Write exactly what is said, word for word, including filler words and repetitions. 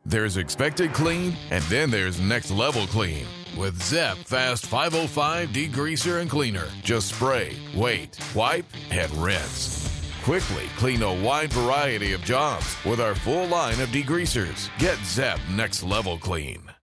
There's expected clean, and then there's next level clean. With Zep Fast five oh five Degreaser and Cleaner. Just spray, wait, wipe, and rinse. Quickly clean a wide variety of jobs with our full line of degreasers. Get Zep Next Level Clean.